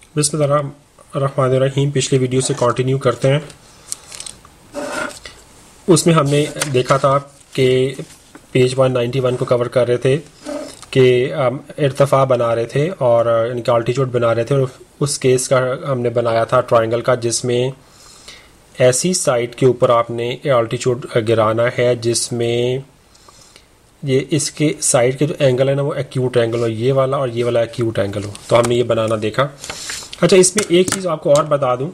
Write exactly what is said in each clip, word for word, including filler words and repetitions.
बिस्मिल्लाहिर्रहमानिर्रहीम। पिछले वीडियो से कंटिन्यू करते हैं। उसमें हमने देखा था कि पेज वन नाइन्टी वन को कवर कर रहे थे कि इर्तफ़ा बना रहे थे और इनका अल्टीट्यूड बना रहे थे, और उस केस का हमने बनाया था ट्रायंगल का, जिसमें ऐसी साइड के ऊपर आपने अल्टीट्यूड गिराना है जिसमें ये इसके साइड के जो एंगल है ना वो एक्यूट एंगल हो, ये वाला और ये वाला एक्यूट एंगल हो। तो हमने ये बनाना देखा। अच्छा, इसमें एक चीज़ आपको और बता दूं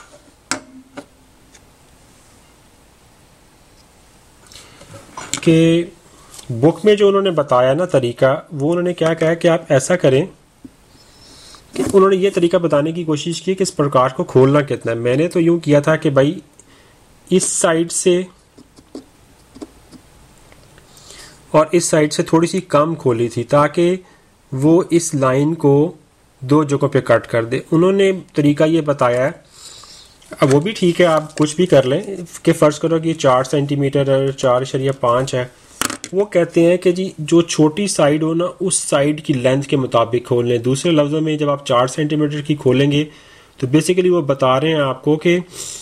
कि बुक में जो उन्होंने बताया ना तरीका, वो उन्होंने क्या कहा कि आप ऐसा करें कि उन्होंने ये तरीका बताने की कोशिश की कि इस प्रकाश को खोलना कितना है। मैंने तो यूं किया था कि भाई इस साइड से और इस साइड से थोड़ी सी कम खोली थी ताकि वो इस लाइन को दो जगहों पे कट कर दे। उन्होंने तरीका ये बताया है, अब वो भी ठीक है, आप कुछ भी कर लें कि फ़र्ज़ करो कि चार सेंटीमीटर चार इशारिया पाँच है। वो कहते हैं कि जी जो छोटी साइड हो ना उस साइड की लेंथ के मुताबिक खोल लें। दूसरे लफ्ज़ों में जब आप चार सेंटीमीटर की खोलेंगे तो बेसिकली वो बता रहे हैं आपको कि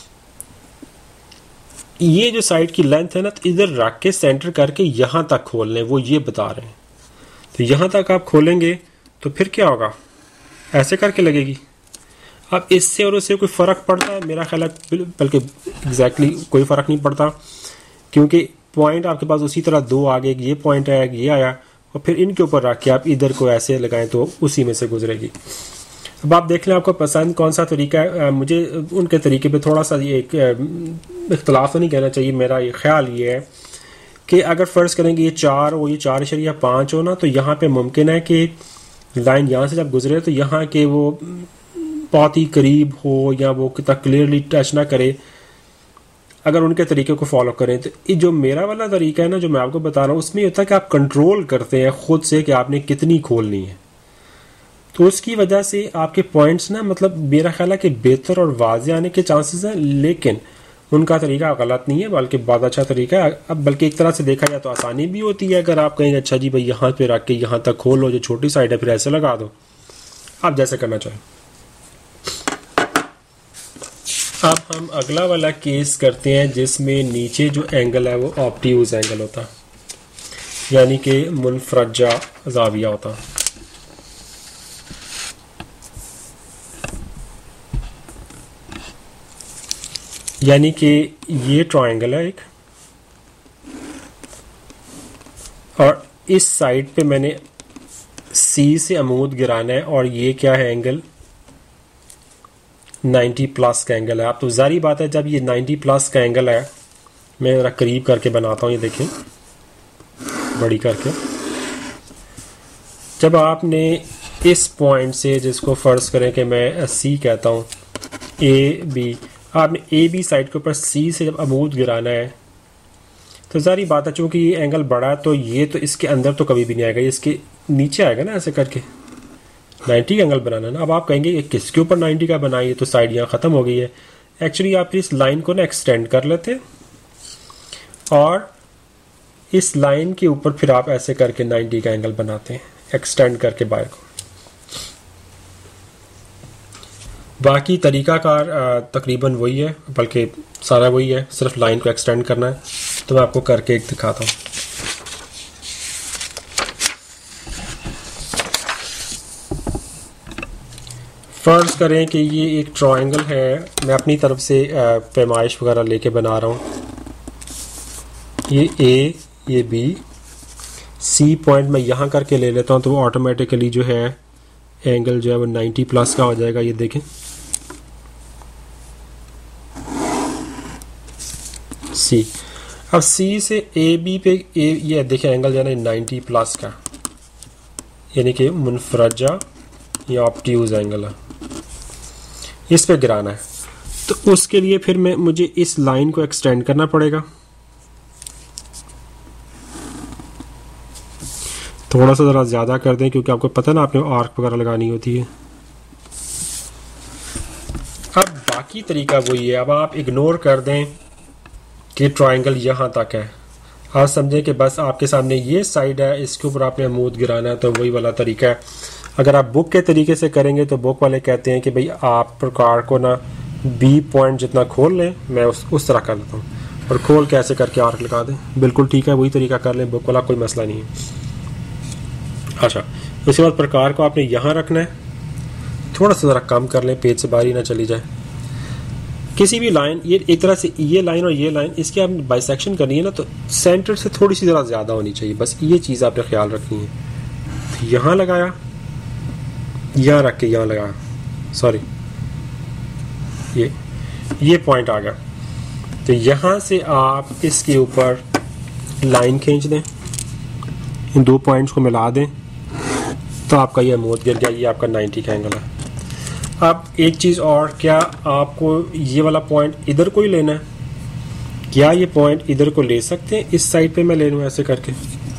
ये जो साइड की लेंथ है ना, तो इधर रख के सेंटर करके यहाँ तक खोल लें, वो ये बता रहे हैं। तो यहाँ तक आप खोलेंगे तो फिर क्या होगा, ऐसे करके लगेगी। अब इससे और उससे कोई फ़र्क पड़ता है? मेरा ख्याल है बल्कि एग्जैक्टली कोई फ़र्क नहीं पड़ता, क्योंकि पॉइंट आपके पास उसी तरह दो आगे, ये पॉइंट आया, ये आया, और फिर इनके ऊपर रख के आप इधर को ऐसे लगाएं तो उसी में से गुजरेगी। अब आप देख लें आपको पसंद कौन सा तरीका है। मुझे उनके तरीके पे थोड़ा सा ये एक इख्तलाफ तो नहीं कहना चाहिए, मेरा ये ख्याल ये है कि अगर फ़र्ज़ करेंगे ये चार और ये चार इशारिया पाँच हो ना, तो यहाँ पे मुमकिन है कि लाइन यहाँ से जब गुजरे तो यहाँ के वो बहुत ही करीब हो या वो कितना क्लियरली टच ना करे। अगर उनके तरीके को फॉलो करें तो ये जो मेरा वाला तरीका है ना, जो मैं आपको बता रहा हूँ, उसमें होता है कि आप कंट्रोल करते हैं खुद से कि आपने कितनी खोलनी है। तो उसकी वजह से आपके पॉइंट्स ना, मतलब मेरा ख्याल है कि बेहतर और वाज़े आने के चांसेस हैं, लेकिन उनका तरीका गलत नहीं है बल्कि बहुत अच्छा तरीका है। अब बल्कि एक तरह से देखा जाए तो आसानी भी होती है। अगर आप कहेंगे अच्छा जी भाई यहाँ पे रख के यहाँ तक खोलो, जो छोटी साइड है फिर ऐसे लगा दो, आप जैसे करना चाहें। अब हम अगला वाला केस करते हैं जिसमें नीचे जो एंगल है वो ऑब्ट्यूज एंगल होता, यानी कि मुनफरजा ज़ाविया होता। यानी कि ये ट्रायंगल है एक, और इस साइड पे मैंने सी से अमूद गिराना है, और ये क्या है एंगल नब्बे प्लस का एंगल है। आप तो जारी बात है, जब ये नब्बे प्लस का एंगल है, मैं ज़रा करीब करके बनाता हूँ, ये देखें बड़ी करके। जब आपने इस पॉइंट से, जिसको फ़र्ज़ करें कि मैं सी कहता हूँ, ए बी, आपने ए बी साइड के ऊपर सी से जब अमूद गिराना है तो जारी बात है, चूँकि ये एंगल बड़ा है तो ये तो इसके अंदर तो कभी भी नहीं आएगा, ये इसके नीचे आएगा ना, ऐसे करके नब्बे का एंगल बनाना ना। अब आप कहेंगे ये किसके ऊपर नब्बे का बनाइए, तो साइड यहाँ ख़त्म हो गई है। एक्चुअली आप इस लाइन को ना एक्सटेंड कर लेते और इस लाइन के ऊपर फिर आप ऐसे करके नब्बे का एंगल बनाते हैं, एक्सटेंड करके बाहर को। बाकी तरीकाकार तकरीबन वही है, बल्कि सारा वही है, सिर्फ लाइन को एक्सटेंड करना है। तो मैं आपको करके एक दिखाता हूँ। फ़र्ज़ करें कि ये एक ट्रायंगल है, मैं अपनी तरफ से पैमाइश वगैरह लेके बना रहा हूँ। ये ए, ये बी, सी पॉइंट मैं यहाँ करके ले लेता हूँ, तो वो ऑटोमेटिकली जो है एंगल जो है वो नब्बे प्लस का हो जाएगा। ये देखें सी। अब सी से ए बी पे ए, ये देखें एंगल जो है ना नब्बे प्लस का, यानी कि मुनफरजा या ऑब्ट्यूज एंगल है, इस पे गिराना है। तो उसके लिए फिर मैं मुझे इस लाइन को एक्सटेंड करना पड़ेगा, थोड़ा सा ज़रा ज़्यादा कर दें, क्योंकि आपको पता है ना आपने आर्क वगैरह लगानी होती है। अब बाकी तरीका वही है। अब आप इग्नोर कर दें कि ट्रायंगल यहाँ तक है, आप समझें कि बस आपके सामने ये साइड है, इसके ऊपर आपने अमूद गिराना है, तो वही वाला तरीका है। अगर आप बुक के तरीके से करेंगे तो बुक वाले कहते हैं कि भाई आप प्रकार को ना बी पॉइंट जितना खोल लें, मैं उस उस तरह कर लेता हूँ, और खोल के ऐसे करके आर्क लगा दें। बिल्कुल ठीक है, वही तरीका कर लें, बुक वाला कोई मसला नहीं है। अच्छा, उसके बाद प्रकार को आपने यहाँ रखना है, थोड़ा सा ज़रा कम कर लें, पेज से बाहर ही ना चली जाए। किसी भी लाइन, ये एक तरह से ये लाइन और ये लाइन, इसकी आपने बाइसेक्शन करनी है ना, तो सेंटर से थोड़ी सी ज़रा ज़्यादा होनी चाहिए, बस ये चीज़ आपने ख्याल रखनी है। यहाँ लगाया, यहाँ रख के यहाँ लगाया, सॉरी ये ये पॉइंट आ गया, तो यहाँ से आप इसके ऊपर लाइन खींच दें, इन दो पॉइंट्स को मिला दें, तो आपका ये मोड़ गिर गया, ये आपका नाइन्टी का एंगल है। अब एक चीज़ और, क्या आपको ये वाला पॉइंट इधर को ही लेना है? क्या ये पॉइंट इधर को ले सकते हैं? इस साइड पे मैं ले लूँ ऐसे करके,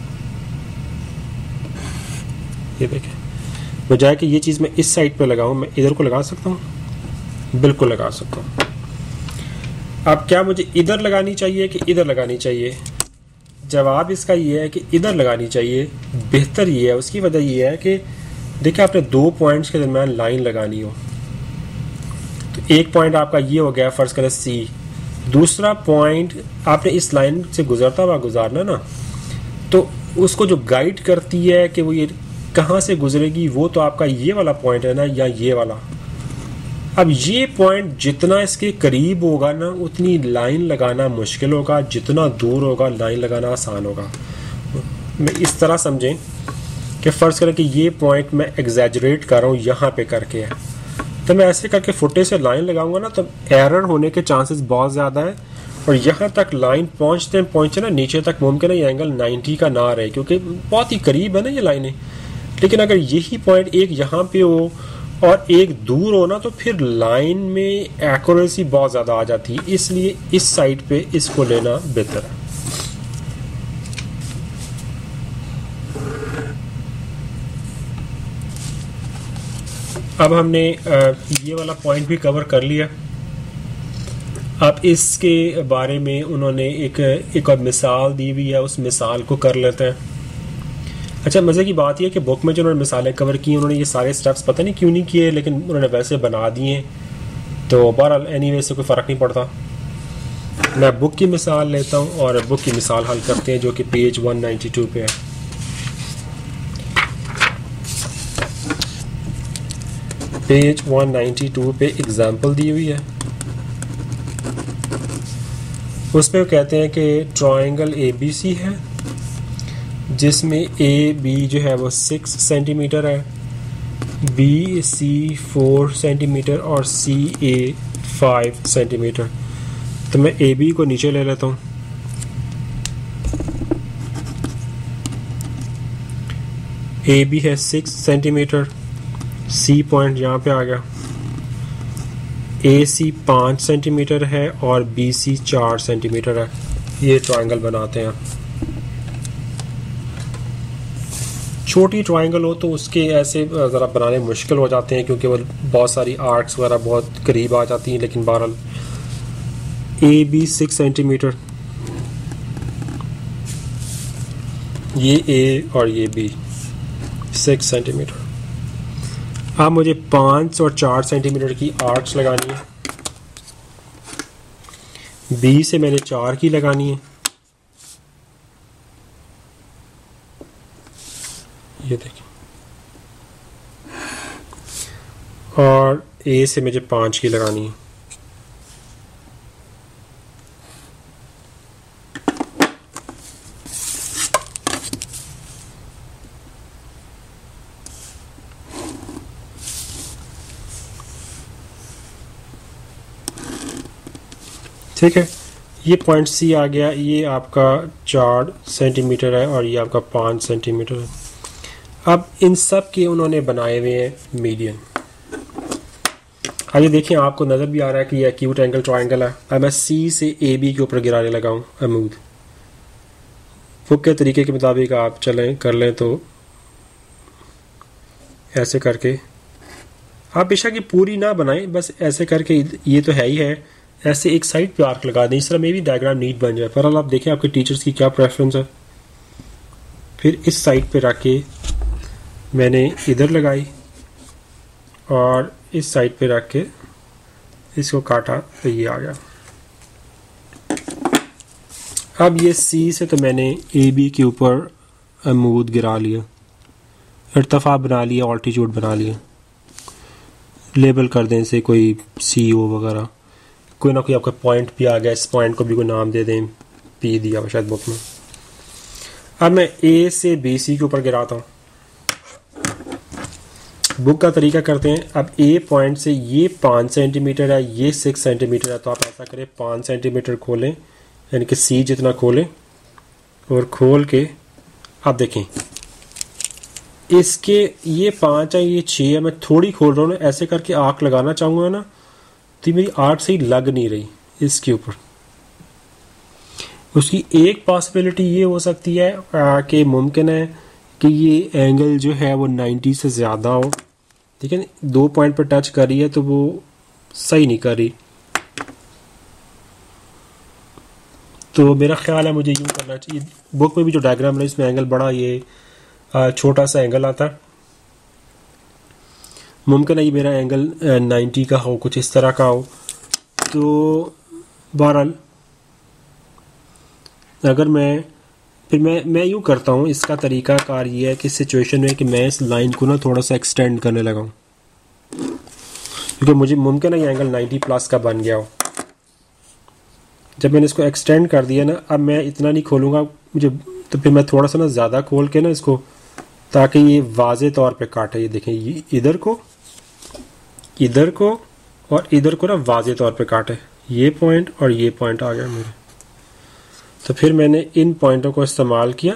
ये देखें, बजाय कि ये चीज़ मैं इस साइड पे लगाऊं, मैं इधर को लगा सकता हूँ, बिल्कुल लगा सकता हूँ। अब क्या मुझे इधर लगानी चाहिए कि इधर लगानी चाहिए? जवाब इसका ये है कि इधर लगानी चाहिए। बेहतर ये है, उसकी वजह ये है कि देखिए आपने दो पॉइंट्स के दरमियान लाइन लगानी हो, तो एक पॉइंट आपका ये हो गया फर्ज करें सी, दूसरा पॉइंट आपने इस लाइन से गुजरता हुआ गुजारना ना, तो उसको जो गाइड करती है कि वो ये कहाँ से गुजरेगी, वो तो आपका ये वाला पॉइंट है ना, या ये वाला। अब ये पॉइंट जितना इसके करीब होगा ना, उतनी लाइन लगाना मुश्किल होगा, जितना दूर होगा लाइन लगाना आसान होगा। मैं इस तरह समझें कि फ़र्ज़ करें कि ये पॉइंट मैं एग्जैजरेट कर रहा हूँ, यहाँ पे करके है, तो मैं ऐसे करके फुटे से लाइन लगाऊंगा ना, तो एरर होने के चांसेस बहुत ज़्यादा है, और यहाँ तक लाइन पहुँचते पहुँचे ना नीचे तक मुमकिन है ये एंगल नाइन्टी का ना रहे, क्योंकि बहुत ही करीब है ना ये लाइनें। लेकिन अगर यही पॉइंट एक यहाँ पे हो और एक दूर हो ना, तो फिर लाइन में एक्यूरेसी बहुत ज़्यादा आ जाती है, इसलिए इस साइड पे इसको लेना बेहतर है। अब हमने ये वाला पॉइंट भी कवर कर लिया। अब इसके बारे में उन्होंने एक एक और मिसाल दी हुई है, उस मिसाल को कर लेते हैं। अच्छा, मज़े की बात यह है कि बुक में जो उन्होंने मिसालें कवर की, उन्होंने ये सारे स्टेप्स पता नहीं क्यों नहीं किए, लेकिन उन्होंने वैसे बना दिए, तो बहरहाल एनीवे से कोई फ़र्क नहीं पड़ता। मैं बुक की मिसाल लेता हूँ और बुक की मिसाल हल करते हैं, जो कि पेज वन नाइन्टी टू पे है। पेज वन नाइन्टी टू पे एग्जाम्पल दी हुई है, उसमें कहते हैं कि ट्रायंगल ए बी सी है, जिसमें ए बी जो है वो सिक्स सेंटीमीटर है, बी सी फोर सेंटीमीटर और सी ए फाइव सेंटीमीटर। तो मैं ए बी को नीचे ले लेता हूँ, ए बी है सिक्स सेंटीमीटर, सी पॉइंट यहाँ पे आ गया, ए सी पाँच सेंटीमीटर है और बी सी चार सेंटीमीटर है। ये ट्रायंगल बनाते हैं। छोटी ट्रायंगल हो तो उसके ऐसे ज़रा बनाने मुश्किल हो जाते हैं, क्योंकि वो बहुत सारी आर्क्स वगैरह बहुत करीब आ जाती हैं। लेकिन बहरहाल ए बी सिक्स सेंटीमीटर, ये ए और ये बी सिक्स सेंटीमीटर। अब मुझे पाँच और चार सेंटीमीटर की आर्क्स लगानी है, बी से मैंने चार की लगानी है, ये देखिए, और ए से मुझे पाँच की लगानी है। ठीक है, ये पॉइंट सी आ गया, ये आपका चार सेंटीमीटर है और ये आपका पाँच सेंटीमीटर है। अब इन सब के उन्होंने बनाए हुए हैं मीडियन। आइए देखें, आपको नज़र भी आ रहा है कि ये एक्यूट एंगल ट्रायंगल है। अब मैं सी से ए बी के ऊपर गिराने लगाऊं अमूद। बुक के तरीके के मुताबिक आप चलें कर लें, तो ऐसे करके आप बेशक ये पूरी ना बनाएं, बस ऐसे करके, ये तो है ही है, ऐसे एक साइड पे आर्क लगा दें, इस तरह में भी डायग्राम नीट बन जाए। पर आप देखें आपके टीचर्स की क्या प्रेफरेंस है। फिर इस साइड पे रख के मैंने इधर लगाई और इस साइड पे रख के इसको काटा तो ये आ गया। अब ये सी से तो मैंने ए बी के ऊपर अमूद गिरा लिया, इर्तफा बना लिया, ऑल्टीट्यूड बना लिया। लेबल कर दें इसे कोई सी ओ वगैरह, कोई ना कोई आपका पॉइंट भी आ गया, इस पॉइंट को भी कोई नाम दे दें, पी दिया हुआ शायद बुक में। अब मैं ए से बी सी के ऊपर गिराता हूँ। बुक का तरीका करते हैं। अब ए पॉइंट से ये पाँच सेंटीमीटर है, ये सिक्स सेंटीमीटर है, तो आप ऐसा करें पाँच सेंटीमीटर खोलें, यानी कि सी जितना खोलें और खोल के आप देखें इसके ये पाँच है, ये छः है, मैं थोड़ी खोल रहा हूँ ना, ऐसे करके आँख लगाना चाहूँगा ना तो मेरी आर्ट सही लग नहीं रही इसके ऊपर। उसकी एक पॉसिबिलिटी ये हो सकती है कि मुमकिन है कि ये एंगल जो है वो नब्बे से ज़्यादा हो, ठीक है। दो पॉइंट पर टच कर रही है तो वो सही नहीं कर रही, तो मेरा ख्याल है मुझे यूँ करना चाहिए। बुक में भी जो डायग्राम है इसमें एंगल बड़ा ये छोटा सा एंगल आता है, मुमकिन है ये मेरा एंगल नब्बे का हो, कुछ इस तरह का हो। तो बहरहाल अगर मैं फिर मैं मैं यूँ करता हूँ, इसका तरीका कार ये है कि सिचुएशन में कि मैं इस लाइन को ना थोड़ा सा एक्सटेंड करने लगा हूँ, क्योंकि मुझे मुमकिन है ये एंगल नब्बे प्लस का बन गया हो। जब मैंने इसको एक्सटेंड कर दिया ना, अब मैं इतना नहीं खोलूँगा मुझे, तो फिर मैं थोड़ा सा ना ज़्यादा खोल के ना इसको, ताकि ये वाज़े तौर पे काटे। ये देखें, ये इधर को इधर को और इधर को ना वाज़े तौर पे काटे, ये पॉइंट और ये पॉइंट आ गया मेरे। तो फिर मैंने इन पॉइंटों को इस्तेमाल किया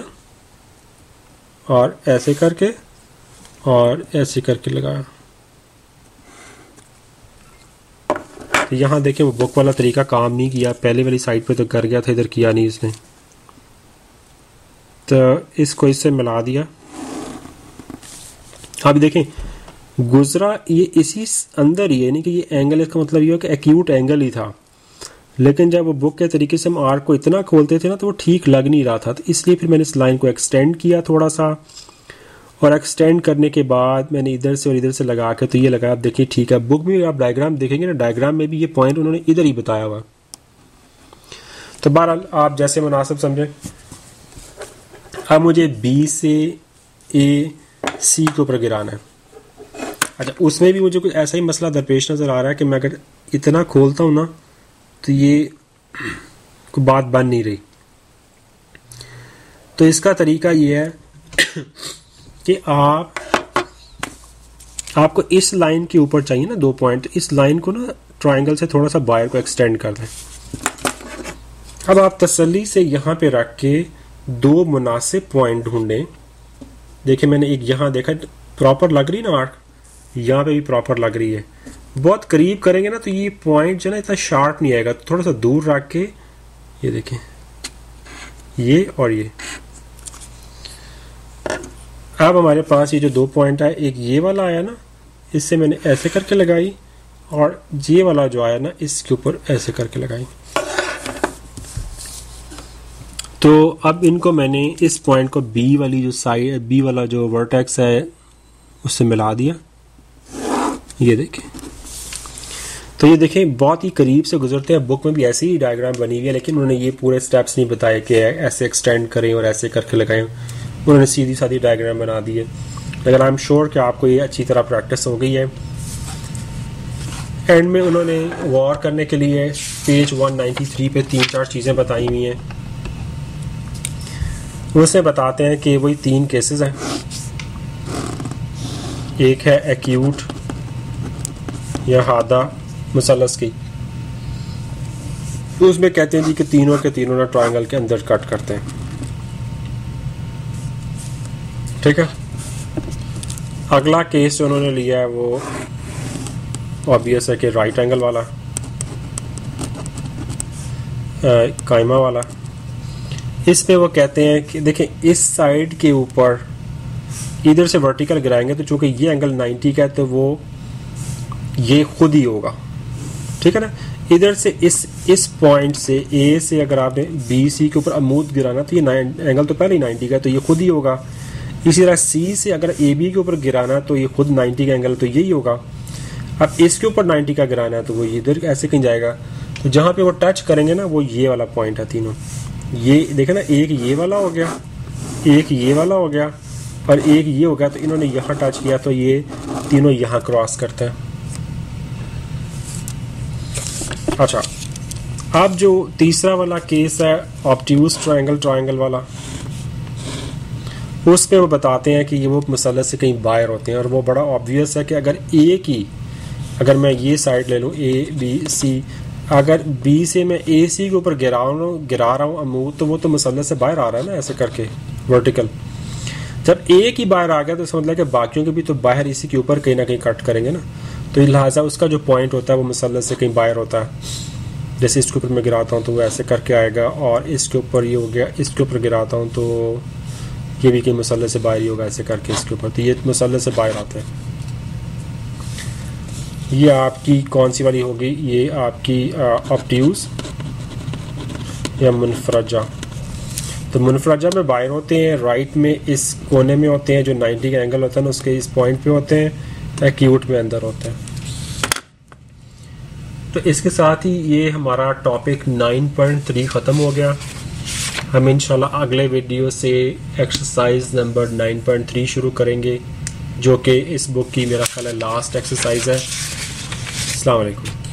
और ऐसे करके और ऐसे करके लगाया। तो यहाँ देखें वो बुक वाला तरीका काम नहीं किया, पहले वाली साइड पे तो कर गया था, इधर किया नहीं इसने। तो इसको इससे मिला दिया। आप देखें गुजरा ये इसी अंदर ही है, नहीं कि ये एंगल, इसका मतलब ये है कि एक्यूट एंगल ही था, लेकिन जब वो बुक के तरीके से हम आर्क को इतना खोलते थे ना तो वो ठीक लग नहीं रहा था। तो इसलिए फिर मैंने इस लाइन को एक्सटेंड किया थोड़ा सा, और एक्सटेंड करने के बाद मैंने इधर से और इधर से लगा के तो ये लगा। आप देखिए ठीक है, बुक में आप डायग्राम देखेंगे ना, डायग्राम में भी ये पॉइंट उन्होंने इधर ही बताया हुआ। तो बहरहाल आप जैसे मुनासिब समझें। अब मुझे बी से ए सी के ऊपर गिराना है। अच्छा, उसमें भी मुझे कुछ ऐसा ही मसला दरपेश नज़र आ रहा है कि मैं अगर इतना खोलता हूँ ना तो ये कोई बात बन नहीं रही। तो इसका तरीका ये है कि आप आपको इस लाइन के ऊपर चाहिए ना दो पॉइंट, इस लाइन को ना ट्रायंगल से थोड़ा सा बाहर को एक्सटेंड कर दें। अब आप तसल्ली से यहाँ पे रख के दो मुनासिब पॉइंट ढूंढें। देखिए मैंने एक यहाँ देखा, प्रॉपर लग रही ना आर्क, यहाँ पे भी प्रॉपर लग रही है। बहुत करीब करेंगे ना तो ये पॉइंट जो है ना इतना शार्प नहीं आएगा, थोड़ा सा दूर रख के ये देखें, ये और ये। अब हमारे पास ये जो दो पॉइंट है, एक ये वाला आया ना, इससे मैंने ऐसे करके लगाई, और ये वाला जो आया ना इसके ऊपर ऐसे करके लगाई। तो अब इनको मैंने इस पॉइंट को बी वाली जो साइड, बी वाला जो वर्टेक्स है उससे मिला दिया। ये देखें, तो ये देखें बहुत ही करीब से गुजरते हैं। बुक में भी ऐसी ही डायग्राम बनी हुई है, लेकिन उन्होंने ये पूरे स्टेप्स नहीं बताए कि ऐसे एक्सटेंड करें और ऐसे करके लगाएं। उन्होंने सीधी सादी डायग्राम बना दी है। लेकिन आई एम श्योर कि आपको ये अच्छी तरह प्रैक्टिस हो गई है। एंड में उन्होंने वॉर करने के लिए पेज एक सौ तिरानवे पे तीन चार चीज़ें बताई हुई हैं। उससे बताते हैं कि वही तीन केसेस हैं। एक है एक्यूट या हादा मुसलस की, तो उसमें कहते हैं जी कि तीनों के तीनों ना ट्रायंगल के अंदर कट करते हैं। ठीक है। अगला केस जो उन्होंने लिया है वो ऑब्वियस है कि राइट एंगल वाला, कायमा वाला। इस पे वो कहते हैं कि देखें इस साइड के ऊपर इधर से वर्टिकल गिराएंगे तो चूंकि ये एंगल नब्बे का है तो वो ये खुद ही होगा। ठीक है ना। इधर से इस इस पॉइंट से ए से अगर आपने बी सी के ऊपर अमूद गिराना तो ये एंगल तो पहले ही नब्बे का है तो ये खुद ही होगा। इसी तरह सी से अगर ए बी के ऊपर गिराना है तो ये खुद नाइन्टी का एंगल तो यही होगा। अब इसके ऊपर नाइन्टी का गिराना है तो वो इधर ऐसे कहीं जाएगा। तो जहाँ पे वो टच करेंगे ना वो ये वाला पॉइंट है तीनों। ये देखे ना, एक ये वाला हो गया, एक ये वाला हो गया और एक ये हो गया। तो इन्होंने यहाँ टच किया तो ये तीनों यहाँ क्रॉस करते हैं। अच्छा, अब जो तीसरा वाला केस है ऑब्ट्यूज ट्रायंगल ट्रायंगल वाला, उस पे वो बताते हैं कि ये वो मसलत से कहीं बाहर होते हैं। और वो बड़ा ऑब्वियस है कि अगर ए की, अगर मैं ये साइड ले लूँ ए बी सी, अगर बी से मैं ए सी के ऊपर गिरा रहा हूँ गिरा रहा हूँ अमूद, तो वो तो मसलत से बाहर आ रहा है ना ऐसे करके वर्टिकल। जब ए की बाहर आ गया तो इसका मतलब कि बाकियों के भी तो बाहर इसी के ऊपर कहीं ना कहीं कट करेंगे ना। तो लिहाजा उसका जो पॉइंट होता है वो मसलत से कहीं बाहर होता है। जैसे इसके ऊपर मैं गिराता हूँ तो वो ऐसे करके आएगा, और इसके ऊपर ये हो गया, इसके ऊपर गिराता हूँ तो ये भी कहीं मसलत से बाहर ही होगा ऐसे करके इसके ऊपर। तो ये मसलत से बाहर आते हैं। ये आपकी कौन सी वाली होगी? ये आपकी ऑब्ट्यूज या मुनफरजा। तो मुनफरजा में बाहर होते हैं, राइट में इस कोने में होते हैं, जो नाइन्टी का एंगल होता है ना उसके इस पॉइंट पे होते हैं। एक्यूट में अंदर होते हैं। तो इसके साथ ही ये हमारा टॉपिक नाइन पॉइंट थ्री ख़त्म हो गया। हम इंशाल्लाह अगले वीडियो से exercise number nine point three शुरू करेंगे, जो कि इस बुक की मेरा ख्याल है लास्ट एक्सरसाइज है। अस्सलाम वालेकुम।